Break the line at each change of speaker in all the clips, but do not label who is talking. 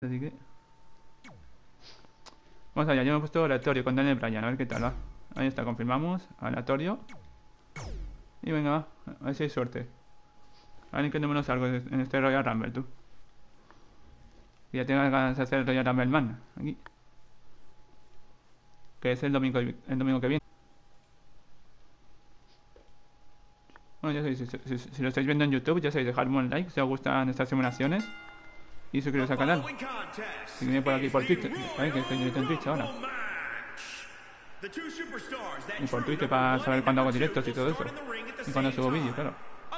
Así que... Vamos allá, yo me he puesto aleatorio con Daniel Bryan, a ver qué tal va. Ahí está, confirmamos. Aleatorio. Y venga, va. A ver si hay suerte. A ver que no menos algo en este Royal Rumble, tú. Que ya tengas ganas de hacer el Royal Rumble Man. Aquí. Que es el domingo que viene. Bueno, ya sabéis, si lo estáis viendo en YouTube, ya sabéis, dejadme un like si os gustan estas simulaciones. Y suscribiros al canal. Si viene por aquí por Twitch, ¿sabéis que estoy en Twitch ahora? Y por Twitter para saber cuándo hago directos y todo eso. Y cuando subo vídeos, claro.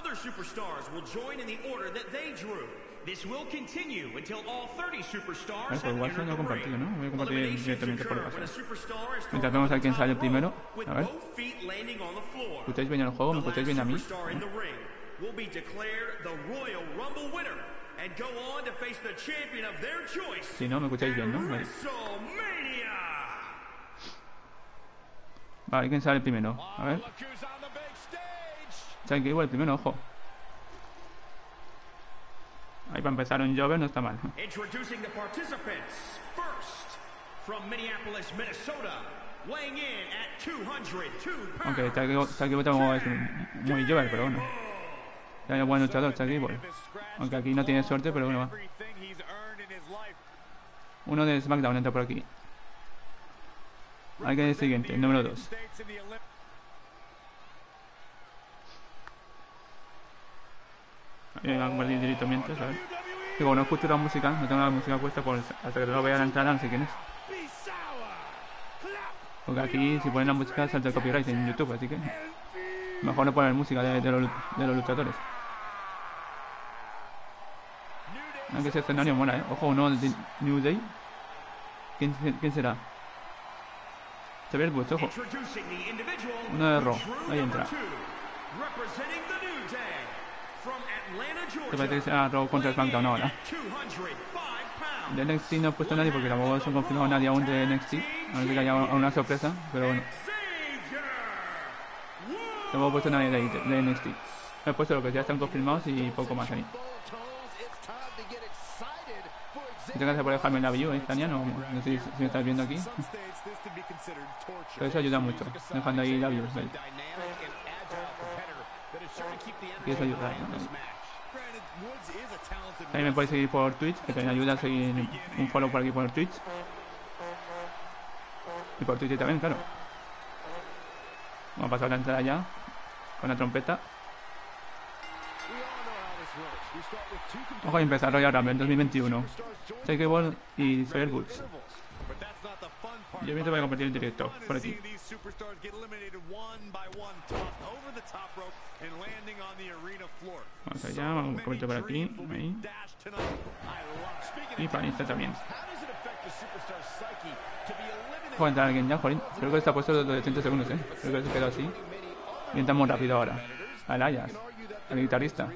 Pues igual se lo he compartido, ¿no? Voy a compartir directamente por WhatsApp. Mientras vemos a quién sale primero. A ver. ¿Escucháis bien el juego? ¿Me escucháis bien a mí? Si no, me escucháis bien, ¿no? Vale, ¿quién sale primero? A ver. Chad Gable el primero, ojo. Ahí para empezar un Jover no está mal. Aunque Chad Gable tampoco es muy Jover, pero bueno. Ya es buen luchador, Chad Gable. Aunque aquí no tiene suerte, pero bueno, va. Uno de SmackDown entra por aquí. Hay que ir el siguiente, el número 2. Ahí va a compartir directo mientras, ¿sabes? Y bueno, no escucho la música, no tengo la música puesta por, hasta que no vea la entrada, no sé quién es. Porque aquí si ponen la música salta el copyright en YouTube, así que mejor no poner música de los luchadores. Aunque ese escenario mola, Ojo, uno de New Day. ¿Quién será? Xavier Woods, ojo. Uno de Raw, ahí entra. Te parece que será Raw contra SmackDown ahora. De NXT no he puesto a nadie porque tampoco se ha confirmado nadie aún de NXT. A ver si haya una sorpresa, pero bueno. Tampoco he puesto a nadie de NXT. He puesto lo que ya están confirmados y poco más ahí. Muchas gracias por dejarme la view, Tania, no sé si me estás viendo aquí. Pero eso ayuda mucho, dejando ahí la view. Y eso ayuda. También me podéis seguir por Twitch, que también ayuda a seguir un follow por aquí por Twitch. Y por Twitch también, claro. Vamos a pasar la entrada ya, con la trompeta. Ojo a empezar Royal Rumble en 2021. Chad Gable y Xavier Woods. Yo mientras voy a compartir el directo por aquí. Vamos allá, vamos a compartir por aquí. Ahí. Y para Insta también. Ojo a entrar alguien ya, jolín. Creo que está puesto de 30 segundos, Creo que se quedó así. Y entramos rápido ahora. Al Ayas, al guitarrista.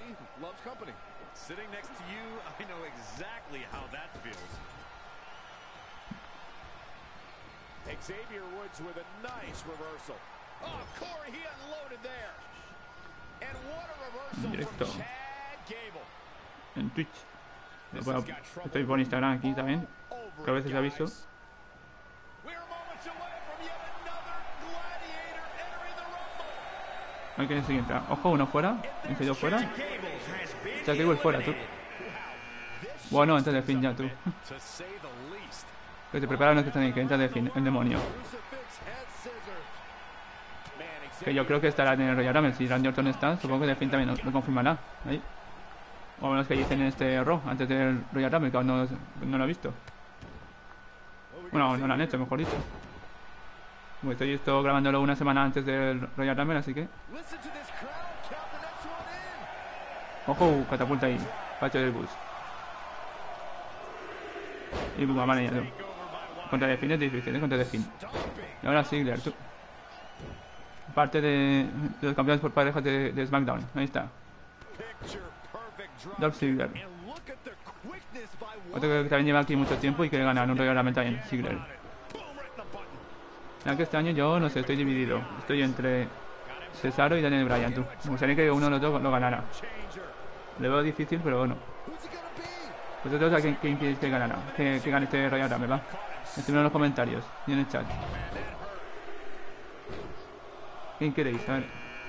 Xavier Woods with a nice reversal. Oh, Corey, he unloaded there. And what a reversal
Directo.
from Chad Gable.
En Twitch. Estoy por Instagram aquí también, que a veces aviso. Hay que seguir. Ojo, uno fuera. ¿En dos fuera? Chad Gable fuera, tú. Bueno, antes de fin ya, tú. Que te preparan los que están ahí, que entra de fin, el demonio. Que yo creo que estará en el Royal Rumble. Si Randy Orton está, supongo que de fin también lo confirmará. Ahí. O menos que dicen en este Raw, antes del Royal Rumble, que aún no lo he visto. Bueno, no lo han hecho, mejor dicho. Bueno, estoy grabándolo una semana antes del Royal Rumble, así que... Ojo, catapulta ahí. Pacho del bus. Y Bugamane ya, tú. Contra The Finn es difícil, contra The Finn. Y ahora Ziggler, tú. Parte de los campeones por parejas de SmackDown. Ahí está. Dolph Ziggler. Otro que también lleva aquí mucho tiempo y quiere ganar un Royal Rumble también, Ziggler. Ya que este año yo, no sé, estoy dividido. Estoy entre Cesaro y Daniel Bryan, tú. Me gustaría que uno de los dos lo ganara. Le veo difícil, pero bueno. ¿Vosotros a quién queréis que ganara? Que gane este Royal Rumble, va. Escribidlo en los comentarios y en el chat. ¿Quién queréis? A ver.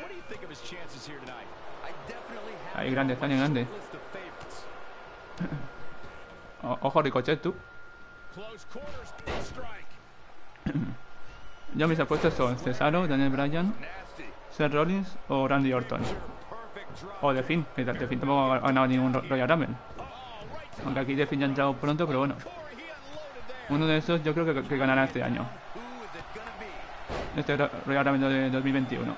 Ahí, grande, está bien grande. Ojo, Ricochet, tú. Yo mis apuestas son Cesaro, Daniel Bryan, Seth Rollins o Randy Orton. O The Fiend, que The Fiend tampoco ha ganado ningún Royal Rumble. Aunque aquí The Fiend ya ha entrado pronto, pero bueno. Uno de esos yo creo que ganará este año. Este Royal Rumble de 2021.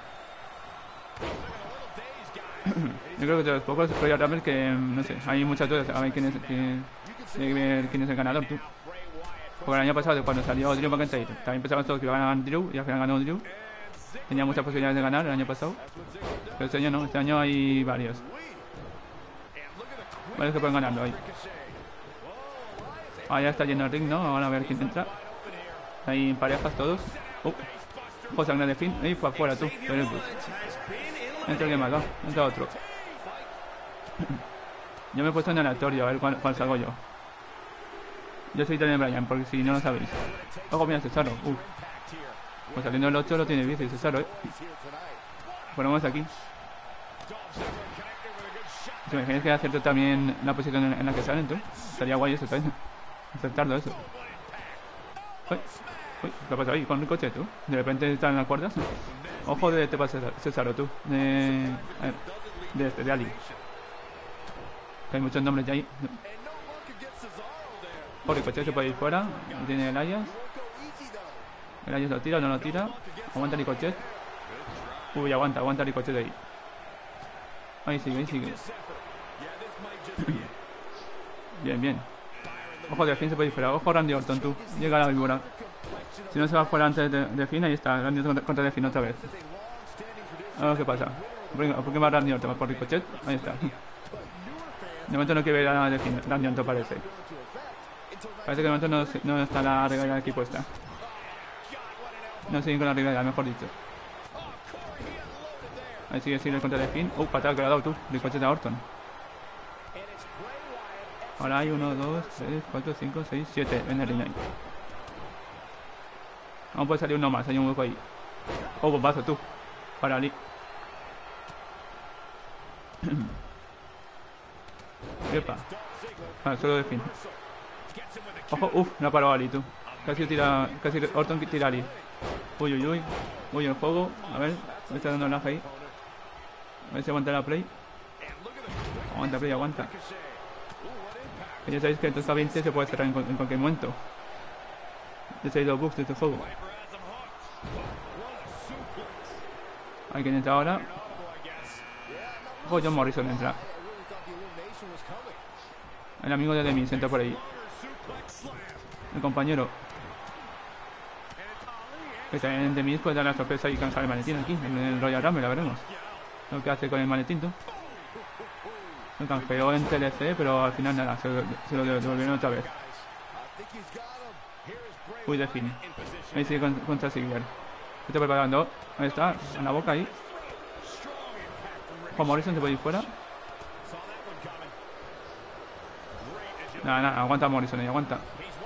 Yo creo que de los pocos Royal Rumble que, no sé, hay muchas dudas. A ver quién es el ganador, tú. Porque el año pasado, cuando salió Drew McIntyre, también pensábamos todos que iba a ganar Drew y al final ganó Drew. Tenía muchas posibilidades de ganar el año pasado. Pero este año no, este año hay varios. Varios que pueden ganarlo ahí. Ah, ya está lleno el ring, ¿no? Ahora a ver quién entra. Ahí en parejas todos. Ojo, sangre de fin. Ahí fue afuera tú. Entra alguien más, va. Entra otro. Yo me he puesto en aleatorio, a ver cuál salgo yo. Yo soy Daniel Bryan, porque si no lo sabéis. Ojo, mira, Cesaro. Pues saliendo el 8 lo tiene difícil, Cesaro, Ponemos aquí. ¿Te imaginas que acierto también la posición en la que salen, tú? Estaría guay eso también. Acertarlo eso. Uy, ¿qué pasa ahí con el coche, tú? De repente están en las cuerdas. Ojo de te pasa Cesaro, tú. De Ali. Que hay muchos nombres ya ahí. Por el coche se puede ir fuera. Tiene el Elias. El Elias lo tira o no lo tira. Aguanta Ricochet. Uy, aguanta Ricochet ahí. Ahí sigue. Bien. Ojo, de fin se puede ir fuera. Ojo, Randy Orton, tú. Llega la víbora. Si no se va fuera antes de fin, ahí está. Randy Orton contra de fin otra vez. A ver qué pasa. ¿Por qué va Randy Orton? ¿Va por Ricochet? Ahí está. De momento no quiere ver nada de fin. Randy Orton parece. Parece que de momento no está la regalía aquí puesta. No siguen con la regalía, mejor dicho. Ahí sigue el contra de fin. Patada que le ha dado tú. Ricochet a Orton. Ahora hay 1, 2, 3, 4, 5, 6, 7 en el ring ahí. Aún puede salir uno más, hay un hueco ahí. Bombazo tú. Para Ali. Epa. Solo de fin. Ojo, no ha parado Ali, tú. Casi Orton tira a Ali. Uy, el juego. A ver, me está dando el laje ahí. A ver si aguanta la play. Aguanta. Que ya sabéis que el 2K20 se puede cerrar en cualquier momento. Ya sabéis los bugs de este juego. Hay quien entra ahora. Ojo, John Morrison entra. El amigo de Demis entra por ahí. El compañero. Que también Demis puede dar la sorpresa y cansar el maletín aquí. En el Royal Rumble, la veremos. Lo que hace con el maletín, tú. Lo canjeó en TLC, pero al final nada, se lo devolvieron otra vez. Uy, de fin. Ahí sigue contra Ziggler. Se está preparando. Ahí está, en la boca ahí. Juan Morrison se puede ir fuera. Nada, aguanta Morrison ahí, aguanta.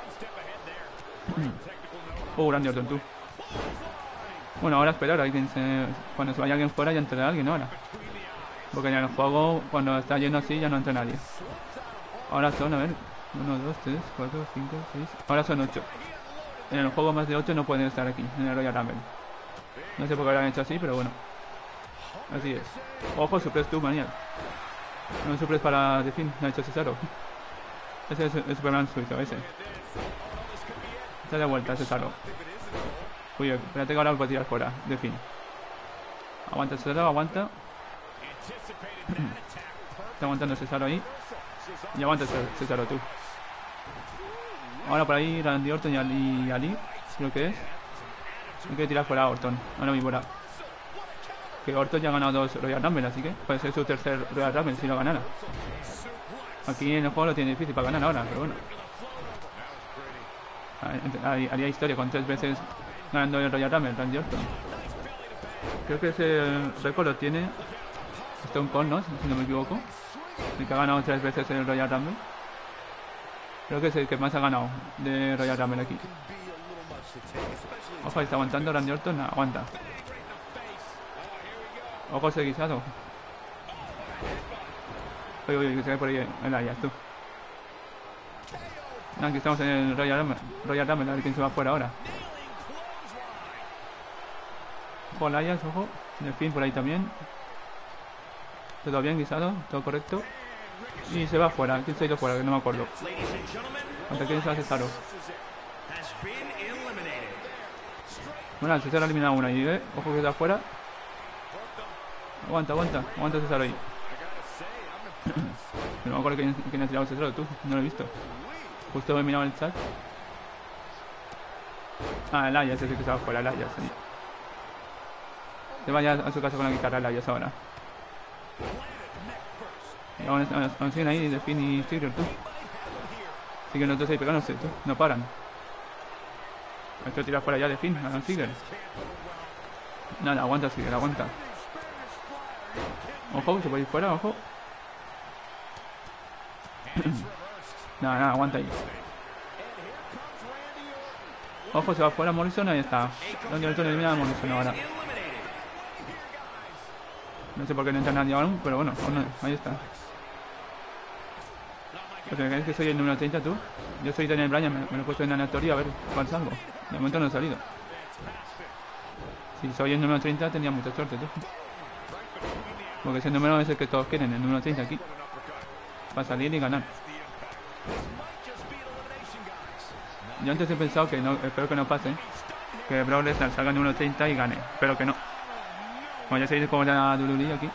Grande Orton, tú. Bueno, ahora esperar, cuando se vaya alguien fuera ya entrará alguien ahora. Porque en el juego, cuando está lleno así, ya no entra nadie. Ahora son, a ver, 1, 2, 3, 4, 5, 6. Ahora son 8. En el juego más de 8 no pueden estar aquí, en el Royal Rumble. No sé por qué lo han hecho así, pero bueno. Así es. Ojo, supres tú, manía. No supres para The Fiend, lo ha hecho Cesaro. Ese es el Superman suizo, ese. Está de vuelta, Cesaro. Uy, espérate que ahora lo puedo tirar fuera, The Fiend. Aguanta Cesaro, aguanta. Está aguantando Cesaro ahí. Y aguanta Cesaro, tú. Ahora por ahí Randy Orton y Ali, creo que es. Hay que tirar fuera a Orton. Ahora mi bola. Que Orton ya ha ganado 2 Royal Rumble, así que puede ser su tercer Royal Rumble si lo ganara. Aquí en el juego lo tiene difícil para ganar ahora, pero bueno. Haría historia con 3 veces ganando el Royal Rumble, Randy Orton. Creo que ese récord lo tiene Stone Cold, ¿no? Si no me equivoco. El que ha ganado 3 veces el Royal Rumble. Creo que es el que más ha ganado de Royal Rumble aquí. Ojo, está aguantando Randy Orton. Aguanta. Ojo ese guisado. Uy, que se ve por ahí el Elias, tú. Aquí estamos en el Royal Rumble, a ver quién se va fuera ahora. Ojo, Elias, ojo. De fin por ahí también. Todo bien, guisado, todo correcto. Y se va fuera. ¿Quién se ha ido fuera? Que no me acuerdo. ¿Contra quién se va Cesaro? Bueno, Cesaro ha eliminado una y ojo que está fuera. Aguanta Cesaro ahí. No me acuerdo quién ha tirado Cesaro, tú. No lo he visto. Justo he mirado el chat. El Elias, ese que se va fuera, el Elias. Sí. Se vaya a su casa con la guitarra, el Elias ahora. Aún siguen ahí de Finn y Ziggler, tú. Siguen los dos ahí pegándose, tú. No paran. Esto tira fuera ya de Finn, a Ziggler. Nada, aguanta Ziggler, aguanta. Ojo, se puede ir fuera, ojo. Nada, aguanta ahí. Ojo, se va fuera Morrison, ahí está. Randy Orton elimina a Morrison ahora. No sé por qué no entra nadie aún, pero bueno, ahí está. Pues me crees que soy el número 30 tú. Yo soy Daniel Bryan, me lo he puesto en aleatorio a ver cuál salgo. De momento no he salido. Si soy el número 30 tendría mucha suerte tú. Porque ese número es el que todos quieren, el número 30 aquí. Para salir y ganar. Yo antes he pensado que no, espero que no pase, que Brock Lesnar salga el número 30 y gane, pero que no. Como ya sabéis cómo era WWE aquí.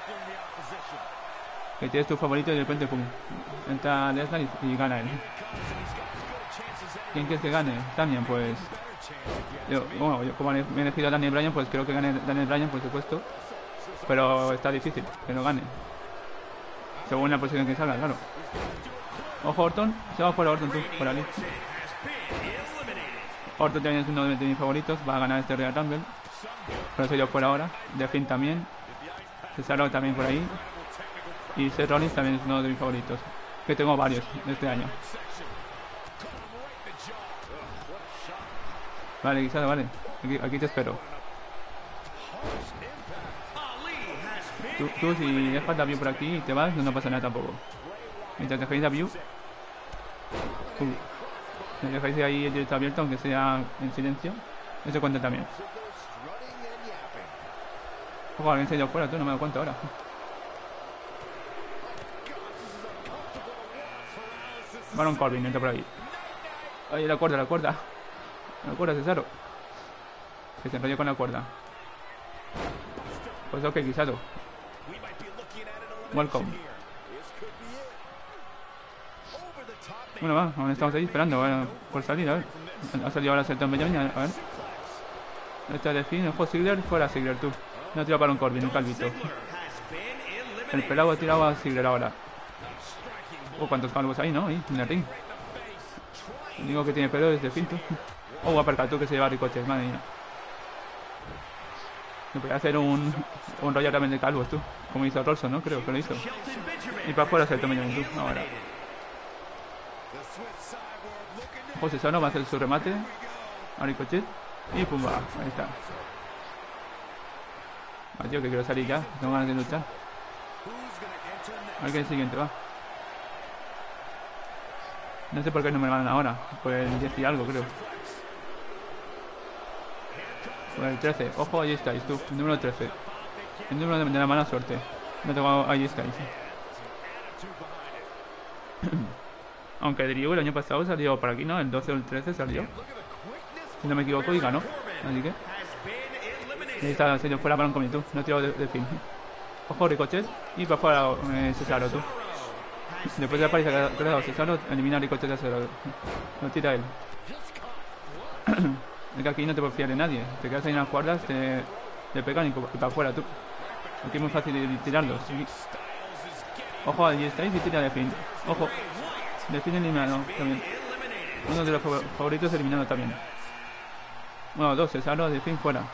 Que tienes tu favorito y de repente pum. Entra Lesnar y gana él. ¿Quién quieres que gane? Daniel, pues. Yo como me he elegido a Daniel Bryan, pues creo que gane Daniel Bryan, por supuesto. Pero está difícil que no gane. Según la posición que salga, claro. Ojo, Orton. Se va fuera Orton, tú, por ahí. Orton también es uno de mis favoritos. Va a ganar este Royal Rumble. Pero soy yo fuera ahora. De Finn también. Cesaro también por ahí. Y Seth Rollins también es uno de mis favoritos. Que tengo varios de este año. Vale, Guisado, vale. Aquí te espero. Tú si dejas la view por aquí y te vas, no pasa nada tampoco. Mientras dejáis la view. Me dejáis ahí el directo abierto, aunque sea en silencio. Eso cuenta también. Ojo, alguien se ha ido fuera, tú no me doy cuenta ahora. Baron Corbin, entra por ahí. Ahí la cuerda. La cuerda, Cesaro. Que se enrolló con la cuerda. Pues ok, Guisado. Welcome. Bueno, va, aún estamos ahí esperando por salir, a ver. Ha salido ahora Shelton Benjamin, a ver. Esta de Finn, ojo, Ziggler, fuera Ziggler, tú. No ha tirado para un Corbin, un calvito. El pelado ha tirado a Ziggler ahora. Cuántos calvos hay, ¿no? Ahí, en el ring. El único que tiene pelo es de Finn, tú. Aparca, tú, que se lleva Ricochet, madre mía. Me podría hacer un Royal Rumble de calvos, tú. Como hizo Rolson, ¿no? Creo que lo hizo. Y para afuera Shelton Benjamin, tú, ahora. Ojo, Cesaro va a hacer su remate a Ricochet y pum, va, ahí está. Tío, que quiero salir ya, tengo ganas de luchar. A ver qué es el siguiente, va. No sé por qué no me ganan ahora, por el 10 y algo, creo. Por el 13, ojo, ahí estáis tú, el número 13. El número de la mala suerte. No tengo, ahí estáis. Aunque Drew el año pasado salió por aquí, ¿no? El 12 o el 13 salió. Si no me equivoco y ganó. Así que... ahí está, se fuera para un comité, no tirado de fin. Ojo, Ricochet y para fuera Cesaro, tú. Después de la paliza que le ha dado Cesaro, elimina a Ricochet de Cesaro. Lo tira él. Es que aquí no te puedes fiar de nadie. Te quedas ahí en las cuerdas, te pegan y para afuera, tú. Aquí es muy fácil de tirarlos. ¿Sí? Ojo, allí estáis y tira de fin. Ojo. De fin eliminado también. Uno de los favoritos eliminado también. Bueno, dos, Cesaro, de fin fuera.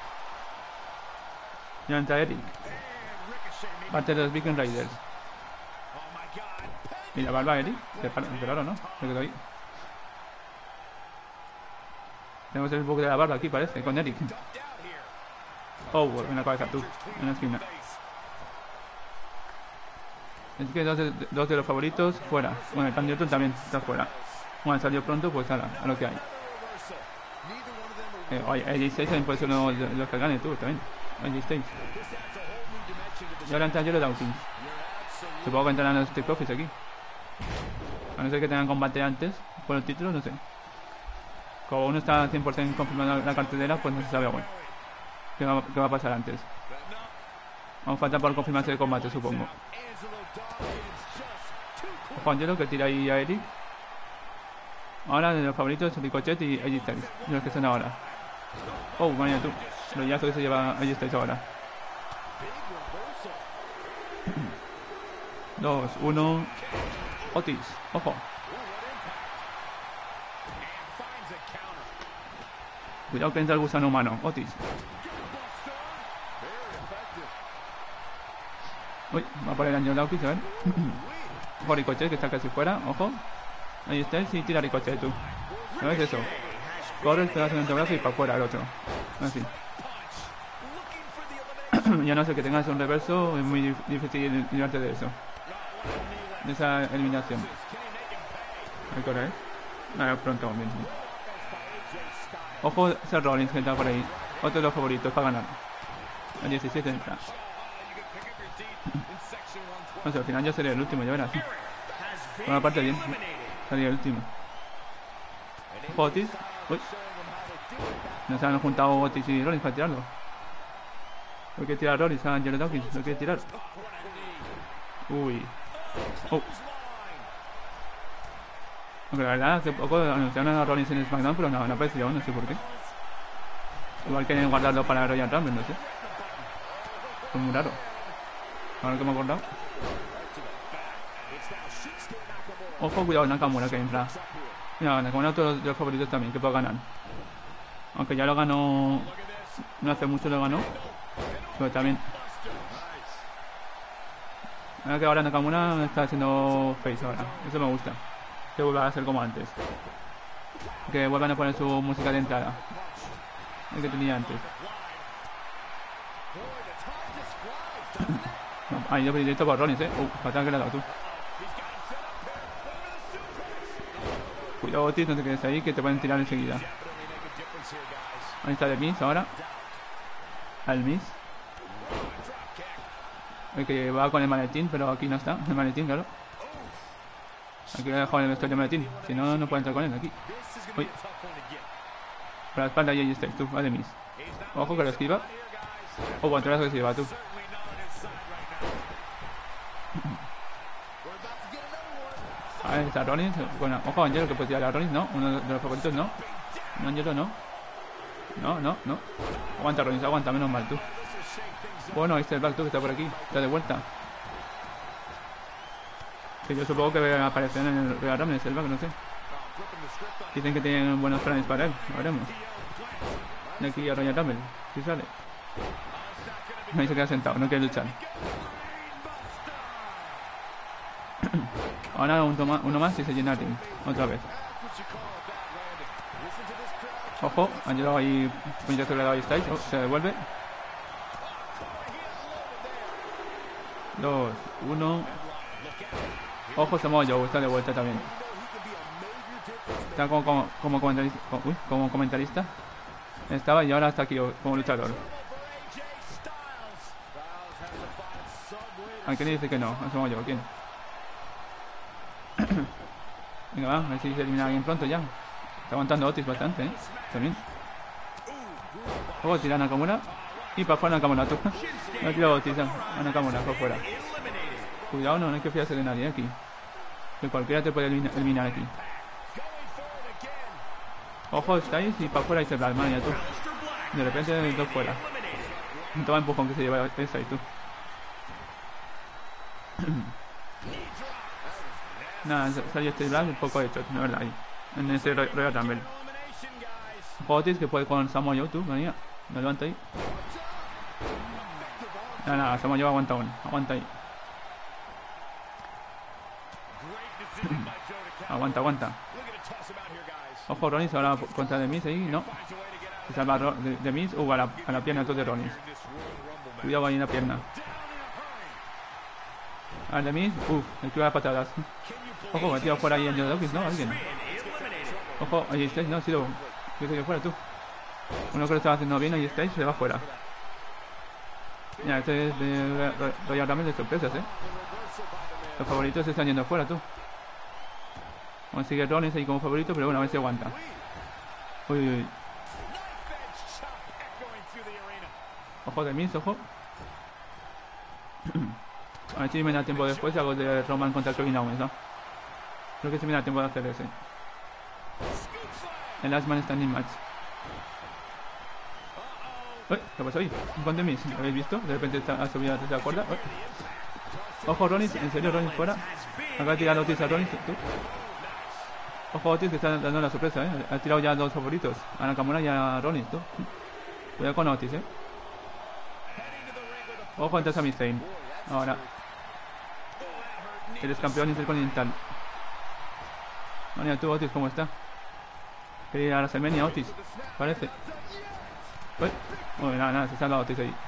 Ya entra Eric. Parte de los Viking Raiders. Y la barba Eric, qué raro, ¿no? Se quedó ahí. Tenemos el bug de la barba aquí, parece, con Eric. Oh, en la cabeza tú, en la esquina. Es que dos de los favoritos fuera. Bueno, el Randy Orton también está fuera. Bueno, salió pronto, pues a lo que hay. Oye, AJ Styles también puede ser uno de los que gane tú también. AJ Styles. Y ahora entra Jero Dawkins. Supongo que entrarán los Street Profits aquí. A no ser que tengan combate antes por el título, no sé. Como uno está 100% confirmando la cartelera, pues no se sabe aún qué va a pasar antes. Aún falta por confirmarse el combate, supongo. Juan Jero que tira ahí a Eric. Ahora de los favoritos Ricochet y AJ Styles, de los que están ahora. Oh, vaya tú. Lo llazo que se lleva AJ Styles ahora. 2, 1. Otis, ojo. Cuidado que entra el gusano humano, Otis. Uy, va a poner el daño de Dawkins, a ver. Ojo, Ricochet que está casi fuera, ojo. Ahí está, y tira Ricochet tú. ¿Sabes eso? Corre, te das en el antebrazo y para afuera el otro. Así. Ya no sé que tengas un reverso, es muy difícil librarte de eso. De esa eliminación. Hay que correr. Nada, pronto bien. Ojo, Seth Rollins que está por ahí. Otro de los favoritos para ganar. El 17 entra. No sé, al final yo seré el último, ya verás. Por una parte bien. Sería el último. Otis. Uy. No se han juntado Otis y Rollins para tirarlo. Lo que tirar Rollins a Jero Dawkins. Lo que tirar. Uy. Oh. Aunque la verdad hace poco anunciaron a Rollins en SmackDown, pero no apareció, no sé por qué. Igual quieren guardarlo para Royal Rumble, no sé. Es muy raro. Ahora que me he acordado. Ojo, cuidado Nakamura que entra. Mira, Nakamura otro de los favoritos también, que puede ganar. Aunque ya lo ganó. No hace mucho lo ganó. Pero también. Mira que ahora Nakamura está haciendo face ahora. Eso me gusta. Que vuelva a ser como antes. Que vuelvan a poner su música de entrada. El que tenía antes. Ahí yo directo por Rollins, fatal que le ha dado tú. Cuidado Otis, no te quedes ahí que te pueden tirar enseguida. Ahí está The Miz ahora. Al Miz. El que va con el maletín, pero aquí no está. El maletín, claro. Aquí lo he dejado en el vestuario de maletín. Si no, no puede entrar con él aquí. Uy. Por la espalda y ahí está, tú, va The Miz. Ojo que lo esquiva. Oh, guantazo que se lleva tú. Ahí está Rollins. Bueno, ojo, Angelo que puede tirar a Rollins, no. Uno de los favoritos, no. No, Angelo, no. No. Aguanta Rollins, aguanta, menos mal tú. Bueno, ahí está el Black tú que está por aquí. Está de vuelta. Que yo supongo que aparecerá en el Royal Rumble, es el Black, no sé. Dicen que tienen buenos planes para él, lo veremos. De aquí a Royal Rumble, si sale. Ahí se queda sentado, no quiere luchar. Ahora uno más y se llena el ring. Otra vez. Ojo, han llegado ahí. Puñetazo que le ha dado ahí Styles. Oh, se devuelve. 2, 1. Ojo, Samoa Joe está de vuelta también. Está como comentarista. Como comentarista. Estaba y ahora está aquí como luchador. ¿A quién le dice que no? A Samoa Joe, ¿quién? Venga, va, a ver si se elimina alguien pronto ya. Está aguantando Otis bastante, también. Luego tira a Nakamura. Y para afuera Nakamura, tú. No tira Otis, a Nakamura, para afuera. Cuidado, no hay que fiarse de nadie aquí. Que cualquiera te puede eliminar aquí. Ojo, estáis y para afuera y se plasma, ya tú. De repente, dos fuera. Toma empujón que se lleva esa y tú. Nada, salió este Black un poco hecho, la verdad, ahí. En ese Royal Rumble. Otis que puede con Samoa Joe, tú, venía. Me levanta ahí. Nada, Samoa Joe aguanta aún. Aguanta ahí. Aguanta, aguanta. Ojo, Rollins ahora contra The Miz ahí, no. Se salva The Miz, a la pierna todo de Rollins. Cuidado ahí en la pierna. A The Miz, el que va a patadas. Ojo, me he tirado fuera ahí en John Dawkins, ¿no? Alguien. Ojo, ahí estáis, no, ha sido. ¿Qué se dio fuera tú? Uno que lo estaba haciendo bien, ahí estáis, se va fuera. Mira, este es de Royal Rumble de sorpresas, Los favoritos se están yendo fuera, tú. Consigue Rollins ahí como favorito, pero bueno, a ver si aguanta. Uy, uy, uy. Ojo de Miz, ojo. A ver si me da tiempo después hago de Roman contra Kevin Owens, ¿no? Creo que sí me da tiempo de hacer ese. El Last Man Standing Match. Uy, ¿qué pasó ahí? Un con de Miz, ¿lo habéis visto? De repente ha subido a la tercera cuerda. Uy. Ojo Rollins, en serio Rollins fuera. Acaba de tirar Otis a Rollins, tú. Ojo Otis que está dando la sorpresa, Ha tirado ya dos favoritos, a Nakamura y a Rollins, tú. Cuidado con Otis, Ojo ante Sami Zayn. Ahora. Eres campeón intercontinental. Mira tú Otis, ¿cómo está? Quería ir a la WrestleMania Otis, parece. Uy, nada, se ha salvado Otis ahí.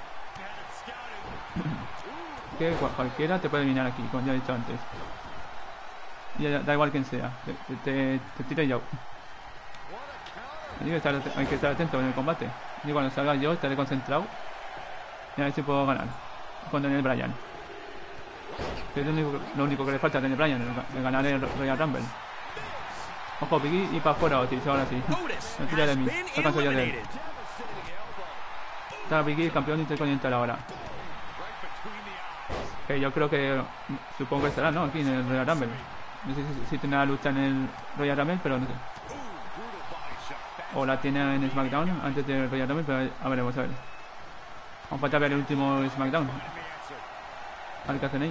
Que cualquiera te puede eliminar aquí, como ya he dicho antes. Y da igual quien sea, te tire yo. Hay que estar atento en el combate. Y cuando salga yo estaré concentrado y a ver si puedo ganar con Daniel Bryan. Es lo único que le falta a Daniel Bryan, el ganar el Royal Rumble. Ojo, Biggie y para afuera Otis, ahora sí. No tira de mí, está cansado ya de él. Está Biggie, campeón intercontinental ahora. Que yo creo que, supongo que estará, ¿no? Aquí en el Royal Rumble. No sé si tendrá la lucha en el Royal Rumble, pero no sé. O la tiene en SmackDown antes del Royal Rumble, pero a veremos, a ver. Vamos a falta ver el último SmackDown. A ver qué hacen ahí.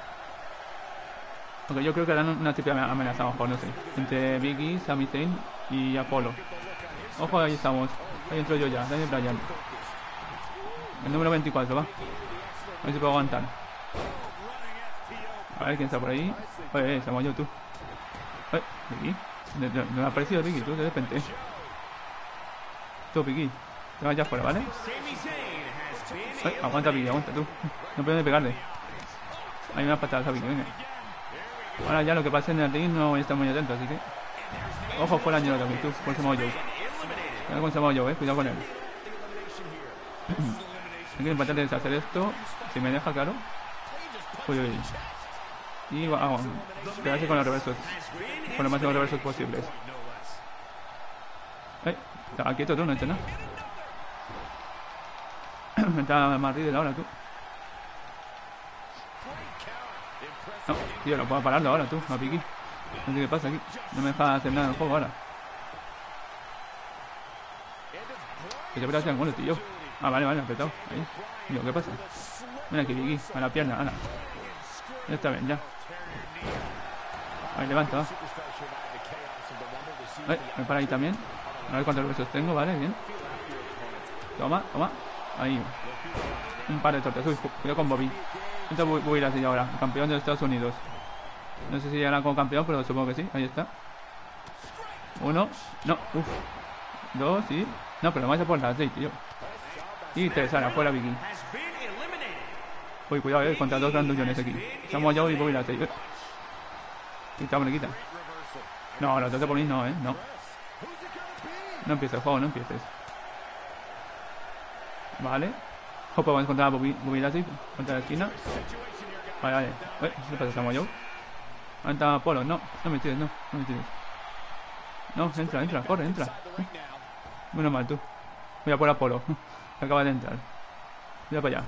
Aunque yo creo que harán una triple amenaza, ojo, no sé. Entre Biggie, Sami Zayn y Apollo. Ojo, ahí estamos. Ahí entro yo ya, Daniel Bryan. El número 24, va. A ver si puedo aguantar. A ver quién está por ahí. Oye, estamos yo, tú. Biggie. No me ha aparecido Biggie, tú, de repente. Tú, Biggie. Te vas ya fuera, ¿vale? Aguanta, Biggie, aguanta, tú. No puedes pegarle. Hay unas patadas a Biggie, venga. Ahora ya lo que pasa en el ring no está muy atento, así que... Ojo por el año también, tú, con Samoa Joe. Cuidado con Samoa Joe, cuidado con él. Hay que empatar de deshacer esto. Si me deja, claro. Uy, uy. Y vamos, quedarse con los reversos. Con los máximos reversos posibles. Está quieto tú, no entiendo. Está más rígido ahora, tú. No, tío, no puedo pararlo ahora, tú, a Piqui. No sé qué pasa aquí. No me deja hacer nada en el juego ahora. Que se puede hacer el tío. Ah, vale, apretado. Ahí. Digo, ¿qué pasa? Mira aquí, Piqui, a la pierna, Ana. Ya está bien, ya. Ahí, levanta, va. Me para ahí también. A ver cuántos besos tengo, vale, bien. Toma. Ahí. Un par de tortas. Uy, cuidado con Bobby. Entonces voy a ir así ahora, campeón de Estados Unidos. No sé si llegará como campeón, pero supongo que sí. Ahí está. 1, no, 2, sí. No, pero vamos a por las 6, tío. Y 3, ahora, fuera Vicky. Uy, cuidado, contra dos grandullones aquí. Estamos yo y voy a las 6. Quita, hombre, quita. No, los dos de por mí no, no. No empieces el juego, no empieces. Vale. Ojo, vamos a encontrar a Bobby Lashley contra la esquina. Vale. ¿Qué pasa, Samoa Joe? Anda, Polo, no me tires, no me tires. No, entra, corre, entra. Menos mal, tú. Voy a por Apolo. Acaba de entrar. Mira para allá.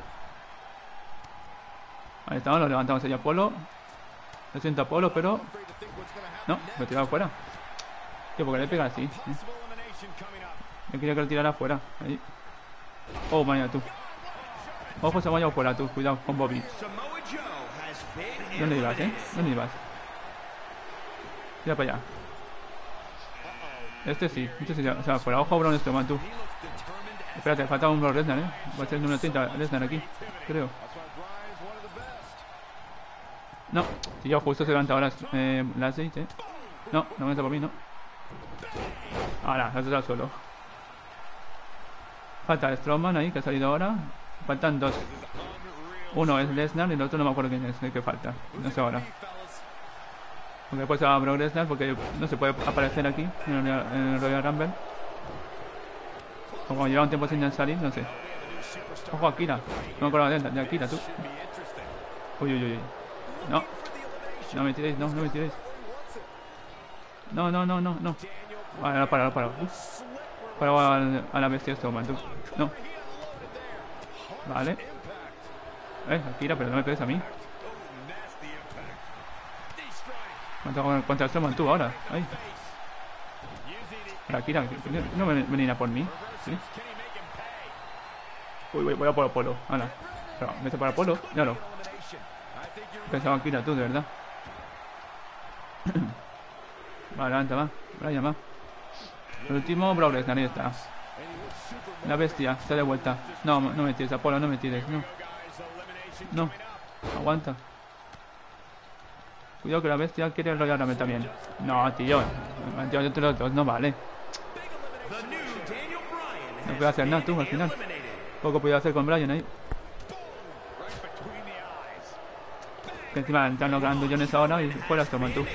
Ahí estamos, lo levantamos allá a Apolo. Lo siento a Apolo, pero... No, lo he tirado fuera. Tío, ¿por qué le pega así? Yo quería que lo tirara fuera. Ahí. Oh, mañana tú. Ojo, se vaya fuera tú, cuidado con Bobby. ¿Dónde ibas, ¿Dónde ibas? Tira para allá. Este sí, o sea, fuera. Ojo, Braun Strowman, tú. Espérate, falta un Brock Lesnar, Va a ser el número 30, Lesnar aquí, creo. No, tío, justo se levanta ahora las 6, No, no me está por mí, no. Ahora, se está solo. Falta Strowman ahí, que ha salido ahora. Faltan dos. Uno es Lesnar y el otro no me acuerdo quién es, el que falta. No sé ahora. Porque después se va a Brock Lesnar porque no se puede aparecer aquí en el Royal Rumble. Como lleva un tiempo sin salir, no sé. Ojo, Akira. No me acuerdo de Akira, tú. Uy, uy, uy. No. No me tiréis, no me tiréis. No. Vale, para. Para a la bestia esto, man, tú. No. Vale. Akira, pero no me pegues a mí. Contra el Strowman tú ahora. Ahí. Para Akira, no venir a por mí. ¿Sí? Uy, voy a por Apolo. Hala. Pero, ¿me para Apolo? Ya no. Pensaba Akira tú, de verdad. Va, adelante, va. Brian, va. El último, Brock Lesnar, ahí está. La bestia, está de vuelta. No me tires, Apolo, no me tires. No. Aguanta. Cuidado que la bestia quiere enrollarme también. No, tío. Entre los dos no vale. No puedo hacer nada tú al final. Poco puedo hacer con Brian ahí. Que encima están los grandullones ahora y fuera Strowman tú.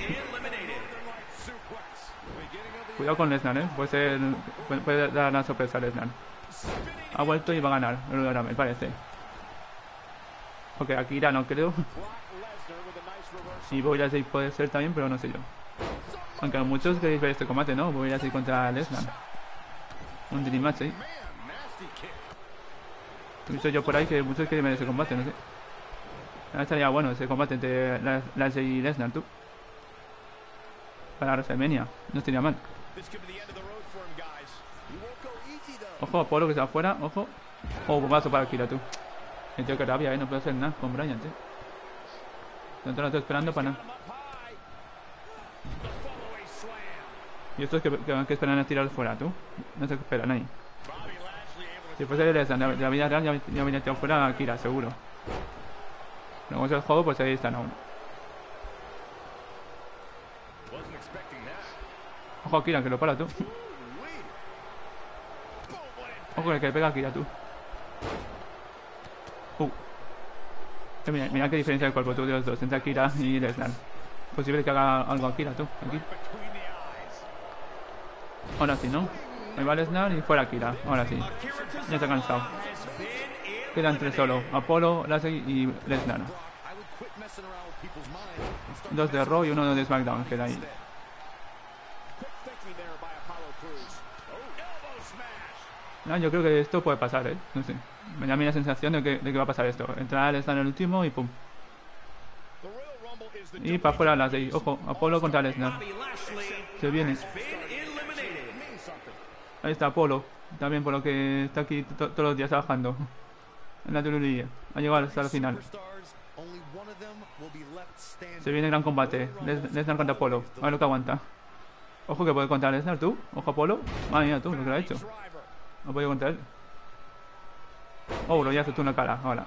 Cuidado con Lesnar, puede dar una sorpresa a Lesnar. Ha vuelto y va a ganar el Royal Rumble, parece. Porque Akira no creo. Y Bobby Lashley puede ser también, pero no sé yo. Aunque muchos queréis ver este combate, ¿no? Bobby Lashley contra Lesnar. Un dream match ahí. He visto yo por ahí que muchos quieren ver ese combate, no sé. Ahora estaría bueno ese combate entre Lashley y Lesnar, tú. Para WrestleMania, no estaría mal. Ojo, Apolo que está afuera, ojo. Oh, bombazo para Akira, tú. El tío que rabia, no puedo hacer nada con Brian, tío. No te lo estoy esperando para nada. Y estos que esperan a tirar fuera, tú. No se esperan ahí. Si fuese de la vida real, ya habría tirado fuera a Akira, seguro. Pero como es el juego, pues ahí están aún. Ojo, Akira, que lo para tú. Ojo, que pega a Akira, tú. Mira qué diferencia de cuerpo tú de los dos, entre Akira y Lesnar. Posible que haga algo Akira, tú, aquí. Ahora sí, ¿no? Ahí va Lesnar y fuera Akira. Ahora sí. Ya está cansado. Quedan tres solo. Apolo, Lashley y Lesnar. Dos de Raw y uno de SmackDown. Queda ahí. No, yo creo que esto puede pasar, no sé. Me da a mí la sensación de que va a pasar esto. Entrar Lesnar en el último y pum. Y para afuera Lashley. Ojo, Apolo contra Lesnar. Se viene. Ahí está Apolo. También por lo que está aquí todos los días trabajando. En la teoría. Ha llegado hasta el final. Se viene el gran combate. Lesnar contra Apolo. A ver lo que aguanta. Ojo que puede contra Lesnar, tú. Ojo Apolo. Madre mía, tú, lo que lo ha hecho. No puedo contra él. Oh, lo ya haces tú en la cara. Ahora.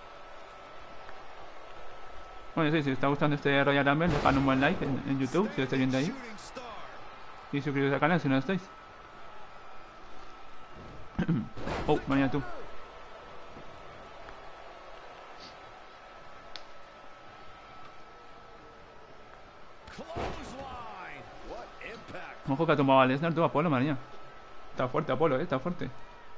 Bueno, sí, si os está gustando este Royal Rumble, dejad un buen like en YouTube si lo estáis viendo ahí. Y suscribiros al canal si no lo estáis. Oh, mañana tú. Ojo que ha tomado a Lesnar tú, Apolo, mañana. Está fuerte Apolo, está fuerte.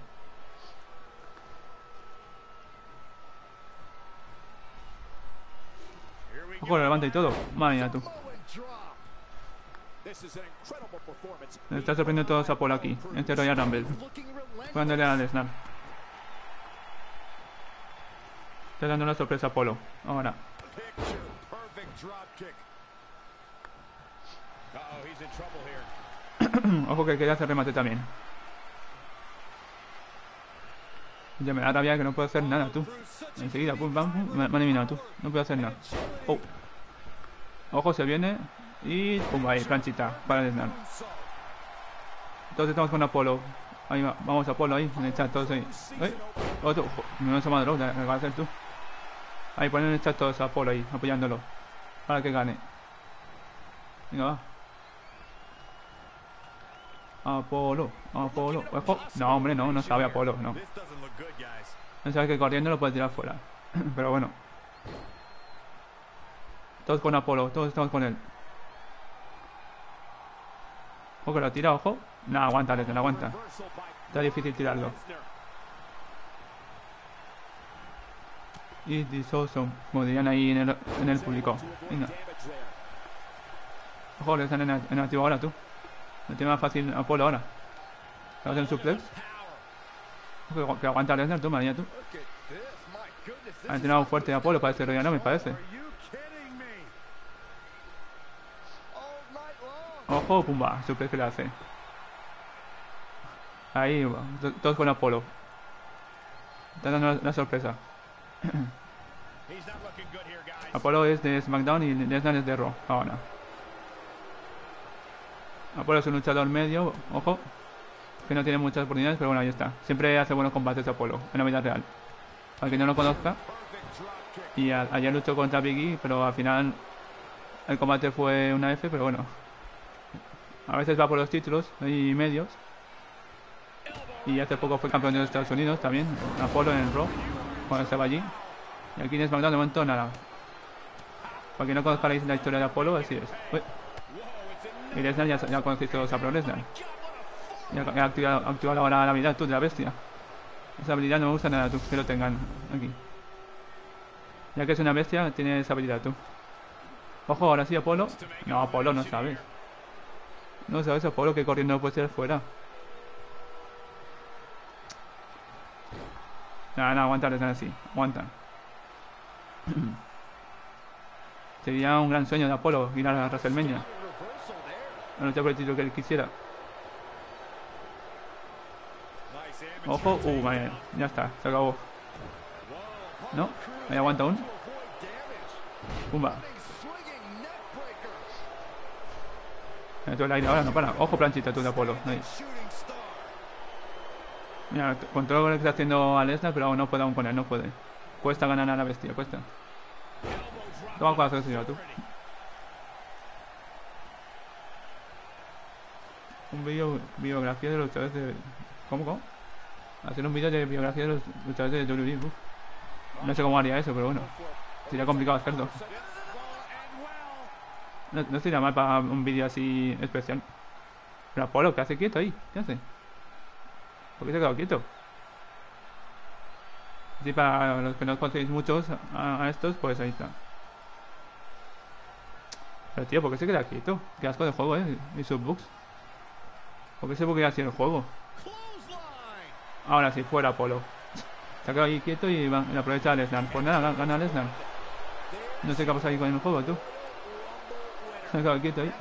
Ojo, lo levanta y todo. Madre mía, tú. Me está sorprendiendo todos Apolo aquí, en este Royal Rumble. Jugándole a Lesnar. Está dando una sorpresa a Apolo. Ahora. Ojo que quería hacer remate también. Ya me da rabia que no puedo hacer nada, tú. Enseguida, pum, pam, pum, me han eliminado, tú. No puedo hacer nada. Oh. Ojo, se viene. Y pum, ahí, planchita para Lesnar. Todos estamos con Apolo. Ahí va, vamos Apolo ahí, en el chat, todos ahí. Otro, me vas a madro, me vas a hacer tú. Ahí ponen en el chat todos a Apolo ahí, apoyándolo. Para que gane. Venga, va. Apolo. Ojo. No, hombre, no sabe Apolo, no. No sabe que corriendo lo puede tirar fuera. Pero bueno. Todos con Apolo, todos estamos con él. Ojo que lo tira, ojo. No, aguanta, Lesnar, aguanta. Está difícil tirarlo. Y disoso, como dirían ahí en el público. Venga. Ojo, Lesnar en activo ahora, tú. Lo tiene más fácil Apolo ahora. Vamos a hacer un suplex. Que aguanta Lesnar, tú, madre tú. Ha entrenado fuerte Apolo para este rollo, no me parece. Ojo, pumba, suplex que le hace. Ahí, todos con Apolo. Está dando la sorpresa. Apolo es de SmackDown y Lesnar es de Raw ahora. Apolo es un luchador medio, ojo, que no tiene muchas oportunidades, pero bueno, ahí está. Siempre hace buenos combates Apolo en la vida real. Para quien no lo conozca. Y ayer luchó contra Big E, pero al final el combate fue una F, pero bueno. A veces va por los títulos y medios. Y hace poco fue campeón de los Estados Unidos también, Apolo en el Raw, cuando estaba allí. Y aquí en SmackDown de momento nada. Para quien no conozca la historia de Apolo, así es. Uy. Y Lesnar ya conociste a Brock Lesnar. Ya ha activado ahora la habilidad tú de la bestia. Esa habilidad no me gusta nada tú, que lo tengan aquí. Ya que es una bestia, tiene esa habilidad tú. Ojo, ahora sí Apolo. No, Apolo no sabes. No sabes Apolo que corriendo no puede ser fuera. No, aguanta Lesnar así, aguanta. Sería un gran sueño de Apolo ir a WrestleMania. A luchar por el título que él quisiera. Ojo, madre, ya está, se acabó. ¿No? Ahí aguanta aún. Pumba. Todo el aire ahora, no para. Ojo, planchita tú de Apolo. Ahí. Mira, control lo que está haciendo a Lesnar, pero no puede aún con él, no puede. Cuesta ganar a la bestia, cuesta. Toma con la señora tú. Un vídeo, biografía de los luchadores de... ¿Cómo? Hacer un vídeo de biografía de los luchadores de WWE. No sé cómo haría eso, pero bueno. Sería complicado hacerlo. No sería mal para un vídeo así especial. Pero Apolo, ¿qué hace quieto ahí? ¿Qué hace? ¿Por qué se ha quedado quieto? Así para los que no conseguís muchos a estos, pues ahí está. Pero tío, ¿por qué se queda quieto? Qué asco de juego, y sus bugs. ¿Por qué se buguea así el juego? Ahora sí, fuera Apolo. Se ha quedado ahí quieto y aprovecha a Lesnar. Pues nada, gana Lesnar. No sé qué ha pasado ahí con el juego, tú. Se ha quedado quieto ahí.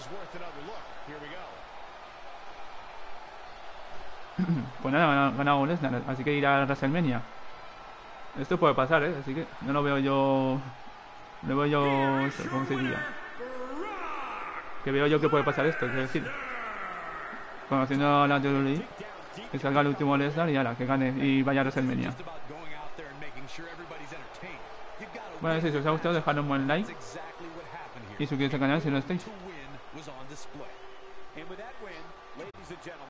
Pues nada, ha ganado Lesnar, así que irá a WrestleMania. Esto puede pasar, así que no lo veo yo... No veo yo... ¿Cómo se diría? Que veo yo que puede pasar esto, es decir... Conociendo a la WWE, que salga el último Lesnar y ala, que gane y vaya a WrestleMania. Bueno, si os ha gustado, dejadle un buen like y suscribiros al canal si no estáis.